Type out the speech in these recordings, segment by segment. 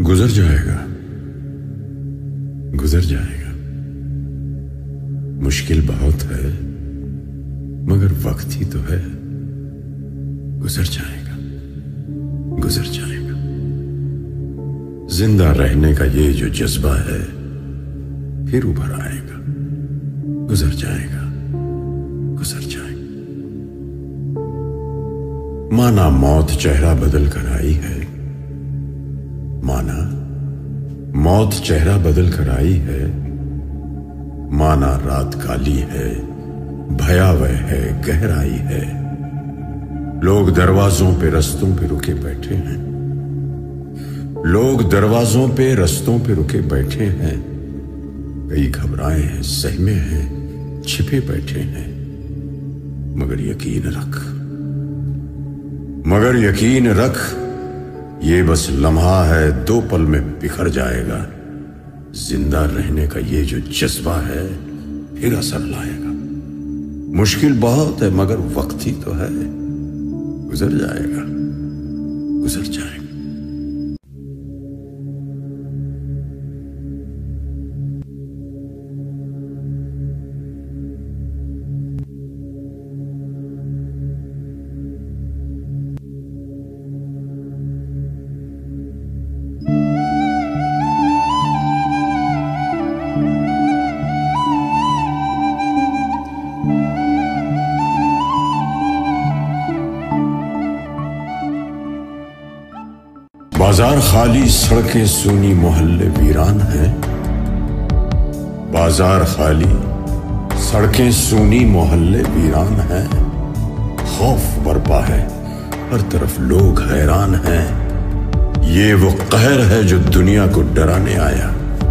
गुजर जाएगा, गुजर जाएगा। मुश्किल बहुत है मगर वक्त ही तो है। गुजर जाएगा, गुजर जाएगा। जिंदा रहने का ये जो जज्बा है फिर उभर आएगा। गुजर जाएगा, गुजर जाएगा। माना मौत चेहरा बदल कर आई है, माना मौत चेहरा बदल कर आई है, माना रात काली है, भयावह है, गहराई है। लोग दरवाजों पे रस्तों पे रुके बैठे हैं, लोग दरवाजों पे रस्तों पे रुके बैठे हैं। कई घबराए हैं, सहमे हैं, छिपे बैठे हैं। मगर यकीन रख, मगर यकीन रख, ये बस लम्हा है, 2 पल में बिखर जाएगा। जिंदा रहने का ये जो जज्बा है फिर असर लाएगा। मुश्किल बहुत है मगर वक्त ही तो है। गुजर जाएगा, गुजर जाएगा। बाजार खाली, सड़कें सूनी, मोहल्ले वीरान हैं। बाजार खाली, सड़कें सूनी, मोहल्ले वीरान हैं। खौफ बरपा है, हर तरफ लोग हैरान हैं। ये वो कहर है जो दुनिया को डराने आया।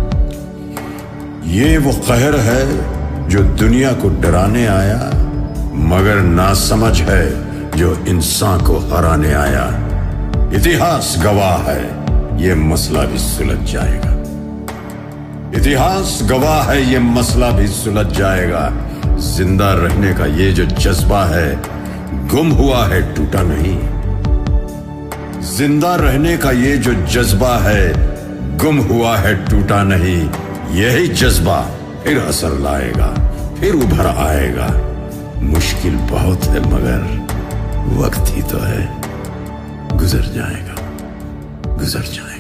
ये वो कहर है जो दुनिया को डराने आया, मगर नासमझ है जो इंसान को हराने आया। इतिहास गवाह है, ये मसला भी सुलझ जाएगा। इतिहास गवाह है, ये मसला भी सुलझ जाएगा। जिंदा रहने का ये जो जज्बा है गुम हुआ है, टूटा नहीं। जिंदा रहने का ये जो जज्बा है गुम हुआ है, टूटा नहीं। यही जज्बा फिर असर लाएगा, फिर उभर आएगा। मुश्किल बहुत है मगर वक्त ही तो है। गुजर जाएगा, गुजर जाएगा।